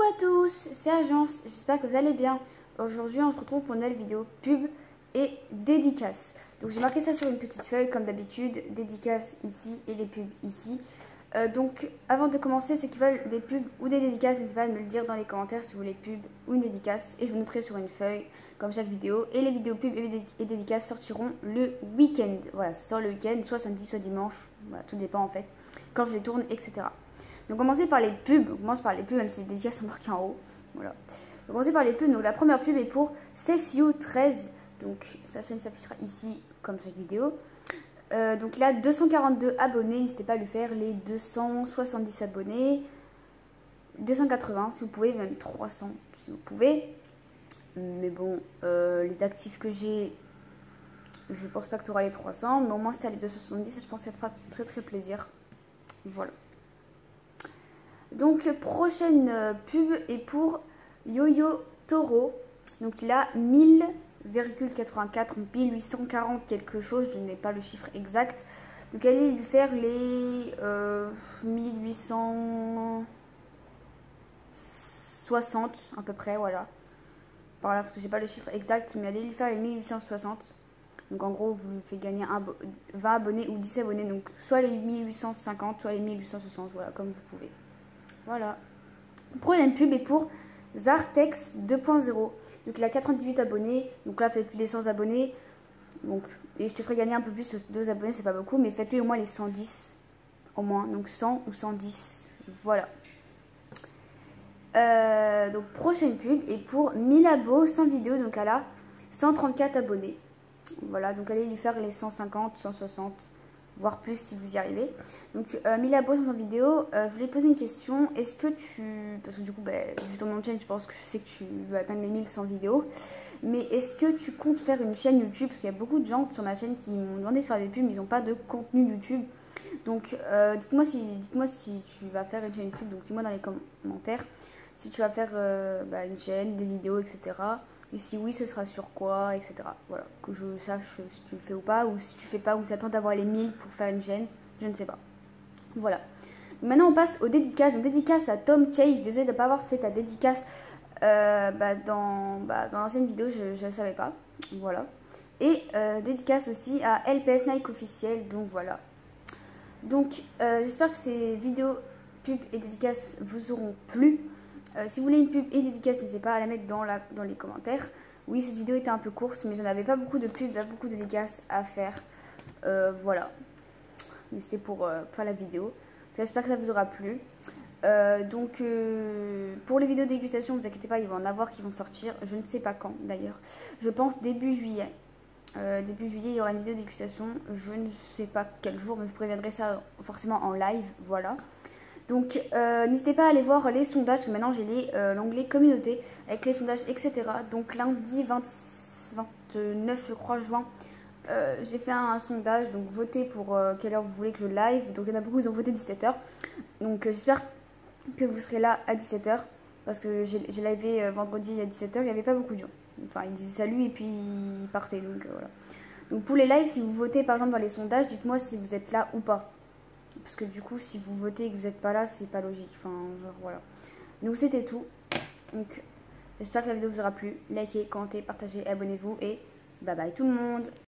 à tous, c'est Agence, j'espère que vous allez bien. Aujourd'hui on se retrouve pour une nouvelle vidéo pub et dédicace. Donc j'ai marqué ça sur une petite feuille comme d'habitude, dédicace ici et les pubs ici. Donc avant de commencer, ceux qui veulent des pubs ou des dédicaces, n'hésitez pas à me le dire dans les commentaires si vous voulez pub ou une dédicace. Et je vous noterai sur une feuille comme chaque vidéo. Et les vidéos pub et dédicaces sortiront le week-end. Voilà, ça sort le week-end, soit samedi, soit dimanche. Voilà, tout dépend en fait, quand je les tourne, etc. Donc commencer par les pubs, on commence par les pubs même si les dédicaces sont marquées en haut. Voilà. Donc commencer par les pubs, donc la première pub est pour Safe You 13. Donc sa chaîne s'affichera ici comme chaque vidéo. Donc là 242 abonnés, n'hésitez pas à lui faire les 270 abonnés. 280 si vous pouvez, même 300 si vous pouvez. Mais bon, les actifs que j'ai, je pense pas que tu auras les 300. Mais au moins si tu as les 270, je pense que ça te fera très très plaisir. Voilà. Donc, prochaine pub est pour Yo-Yo Toro. Donc, il a 1000,84, 1840 quelque chose. Je n'ai pas le chiffre exact. Donc, allez lui faire les 1860 à peu près, voilà. Par là, parce que j'ai pas le chiffre exact, mais allez lui faire les 1860. Donc, en gros, vous lui faites gagner 20 abonnés ou 10 abonnés. Donc, soit les 1850, soit les 1860, voilà, comme vous pouvez. Voilà. Prochaine pub est pour Zartex 2.0. Donc il a 98 abonnés. Donc là, faites plus les 100 abonnés. Donc, et je te ferai gagner un peu plus, 2 abonnés, c'est pas beaucoup. Mais faites-lui au moins les 110. Au moins. Donc 100 ou 110. Voilà. Donc prochaine pub est pour 1000 abos sans vidéo. Donc elle a 134 abonnés. Voilà. Donc allez lui faire les 150, 160. Voire plus si vous y arrivez. Donc 1000 abos sans vidéo, je voulais poser une question. Est-ce que parce que du coup, vu ton nom de chaîne, je pense que je sais que tu vas atteindre les 1000 sans vidéo. Mais est-ce que tu comptes faire une chaîne YouTube? Parce qu'il y a beaucoup de gens sur ma chaîne qui m'ont demandé de faire des pubs, mais ils n'ont pas de contenu YouTube. Donc dites-moi si tu vas faire une chaîne YouTube. Donc dis-moi dans les commentaires si tu vas faire une chaîne, des vidéos, etc. Et si oui, ce sera sur quoi, etc. Voilà, que je sache si tu le fais ou pas, ou si tu fais pas, ou tu attends d'avoir les 1000 pour faire une chaîne, je ne sais pas. Voilà. Maintenant, on passe aux dédicaces. Donc, dédicace à Tom Chase. Désolée de ne pas avoir fait ta dédicace dans l'ancienne vidéo, je ne savais pas. Voilà. Et dédicace aussi à LPS Nike officiel. Donc, voilà. Donc, j'espère que ces vidéos, pubs et dédicaces vous auront plu. Si vous voulez une pub et dédicace, n'hésitez pas à la mettre dans les commentaires. Oui, cette vidéo était un peu courte, mais je n'avais pas beaucoup de pubs, pas beaucoup de dédicaces à faire. Voilà. Mais c'était pour la vidéo. J'espère que ça vous aura plu. Pour les vidéos dégustation, ne vous inquiétez pas, il va en avoir qui vont sortir. Je ne sais pas quand d'ailleurs. Je pense début juillet. Début juillet, il y aura une vidéo dégustation. Je ne sais pas quel jour, mais je préviendrai ça forcément en live. Voilà. Donc n'hésitez pas à aller voir les sondages, parce que maintenant j'ai l'onglet communauté avec les sondages, etc. Donc lundi 29 je crois juin, j'ai fait un sondage, donc votez pour quelle heure vous voulez que je live. Donc il y en a beaucoup qui ont voté 17 h. Donc j'espère que vous serez là à 17 h, parce que j'ai livé vendredi à 17 h, il n'y avait pas beaucoup de gens. Enfin ils disaient salut et puis ils partaient, donc voilà. Donc pour les lives, si vous votez par exemple dans les sondages, dites-moi si vous êtes là ou pas. Parce que du coup, si vous votez et que vous n'êtes pas là, c'est pas logique. Enfin, genre, voilà. Donc, c'était tout. Donc, j'espère que la vidéo vous aura plu. Likez, commentez, partagez, abonnez-vous. Et bye bye tout le monde.